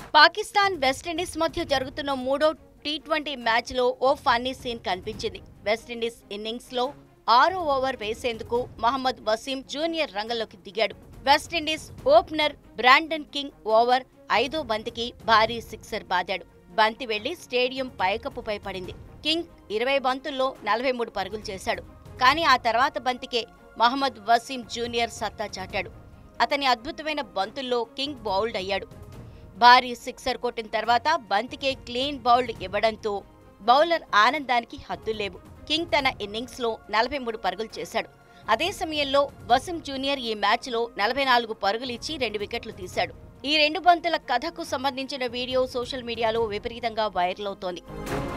Pakistan West Indies మధ్య జరుగుతున్న మూడో టీ20 మ్యాచ్లో ఓ ఫన్నీ సీన్ కనిపించింది. వెస్టిండీస్ ఇన్నింగ్స్లో 6వ ఓవర్ వేసేందుకు మహమ్మద్ వసీం జూనియర్ రంగంలోకి దిగాడు. West Indies opener Brandon King over 5వ బంతికి భారీ సిక్సర్ బాదాడు. బంతి వెళ్లి స్టేడియం పైకప్పుపై పడింది. కింగ్ 20 బంతుల్లో 43 పరుగులు చేశాడు. కానీ ఆ తర్వాత బంతికే మహమ్మద్ వసీం జూనియర్ సత్తా చాటాడు. అతని అద్భుతమైన బంతుల్లో కింగ్ బౌల్డ్ అయ్యాడు. భారీ సిక్సర్ కొట్టిన తర్వాత బంతికే క్లీన్ బౌల్డ్ ఇవ్వడంతో బౌలర్ ఆనందానికి హద్దులేవు. కింగ్ తన ఇన్నింగ్స్లో 43 పరుగులు చేశాడు. అదే సమయంలో వసీం జూనియర్ ఈ మ్యాచ్లో 44 పరుగులు ఇచ్చి 2 వికెట్లు తీశాడు. ఈ 2 బంతుల కథకు సంబంధించిన వీడియో సోషల్ మీడియాలో విపరీతంగా వైరల్ అవుతోంది.